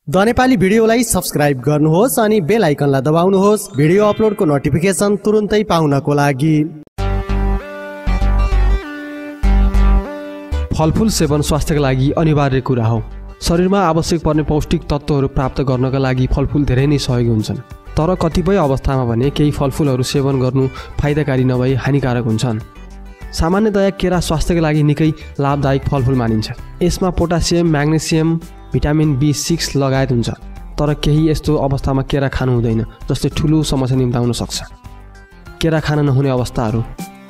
The Nepali भिडियोलाई subscribe गर्नुहोस् अनि बेल आइकनलाई दबाउनुहोस् भिडियो अपलोडको नोटिफिकेसन तुरुन्तै पाउनको लागि। फलफुल सेवन स्वास्थ्यका लागि अनिवार्य कुरा हो। शरीरमा आवश्यक पर्ने पौष्टिक तत्त्वहरू प्राप्त गर्नका लागि फलफुल धेरै नै सहयोगी हुन्छन्। तर कतिपय अवस्थामा भने केही फलफुलहरू सेवन गर्नु फाइदाकारी नभई हानिकारक हुन्छन्। सामान्यतया केरा स्वास्थ्यका लागि निकै लाभदायक फलफुल मानिन्छ। यसमा पोटासियम, म्याग्नेसियम, भिटामिन B6 लगायत हुन्छ। तर केही यस्तो अवस्थामा केरा खानु हुँदैन, जसले ठुलो समस्या निम्ताउन सक्छ। केरा खान नहुने अवस्थाहरू।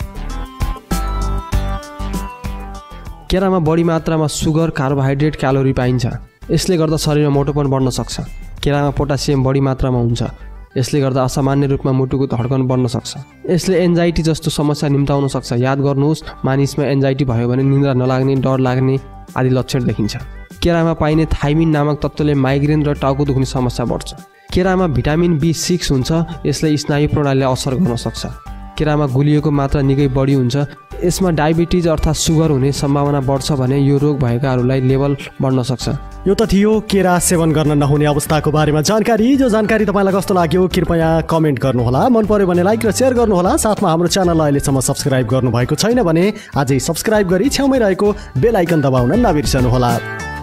केरामा बढी मात्रामा सुगर, कार्बोहाइड्रेट, क्यालोरी पाइन्छ। यसले गर्दा शरीरमा मोटोपन बढ्न सक्छ। केरामा पोटासियम बढी मात्रामा हुन्छ। यसले गर्दा असामान्य रूपमा मुटुको धड्कन बढ्न सक्छ। यसले एन्जाइटी जस्तो समस्या निम्ताउन सक्छ। याद गर्नुहोस्, मानिसमा एन्जाइटी भयो भने निद्रा नलाग्ने, डर लाग्ने आदि लक्षण देखिन्छ। केरामा पाइने थाइमिन नामक तत्त्वले माइग्रेन र टाउको दुख्ने समस्या बढ्छ। केरामा भिटामिन B6 हुन्छ। यसले स्नायु प्रणालीलाई असर गर्न सक्छ। केरामा गुलियोको मात्रा निकै बढी हुन्छ। यसमा डायबिटिज अर्थात् सुगर हुने सम्भावना बढ्छ भने यो रोग भएकाहरूलाई लेभल बढ्न सक्छ। यो त थियो केरा सेवन गर्न नहुने अवस्थाको बारेमा जानकारी। जो जानकारी तपाईँलाई कस्तो लाग्यो कृपया कमेन्ट गर्नुहोला। मन पर्यो भने लाइक र सेयर गर्नुहोला। साथमा हाम्रो च्यानललाई अहिलेसम्म सब्स्क्राइब गर्नुभएको छैन भने आजै सब्स्क्राइब गरी छेउमै रहेको बेल आइकन दबाउन नबिर्सनुहोला।